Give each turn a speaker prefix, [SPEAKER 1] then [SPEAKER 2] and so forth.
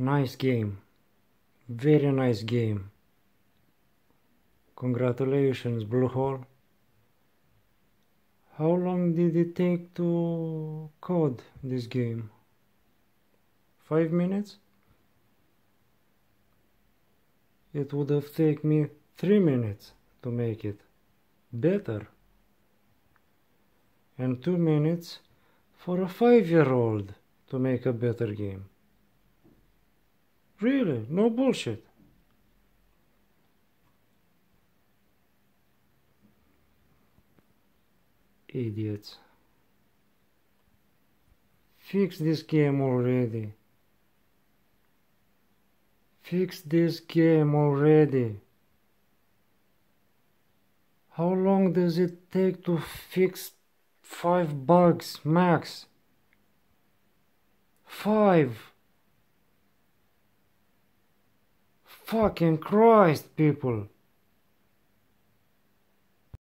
[SPEAKER 1] Nice game. Very nice game. Congratulations, Bluehole. How long did it take to code this game? 5 minutes? It would have taken me 3 minutes to make it better. And 2 minutes for a 5-year-old to make a better game. Really, no bullshit. Idiots. Fix this game already. Fix this game already. How long does it take to fix 5 bugs max? 5! Fucking Christ, people!